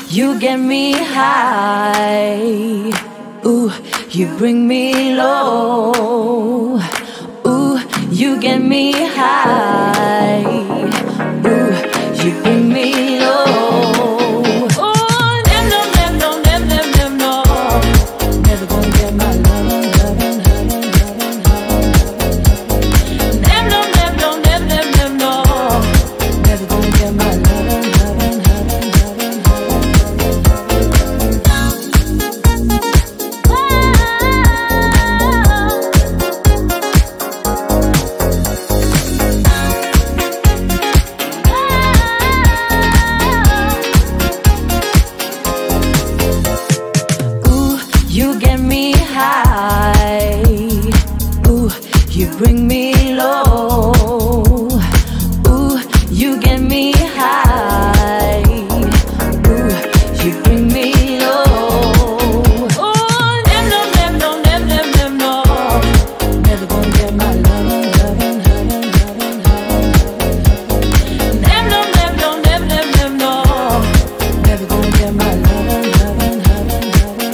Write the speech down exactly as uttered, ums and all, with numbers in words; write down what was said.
you get me high. Ooh, you bring me low. Ooh, you get me high. Ooh, you bring me low. Bring me low. Ooh, you get me high. Ooh, you bring me low. Oh, never, no, never, no, never, never, never, no. Never gonna get my lovin', lovin', lovin', lovin', lovin'. Never, no, never, no, never, never, never, no. Never gonna get my lovin', lovin', lovin', lovin',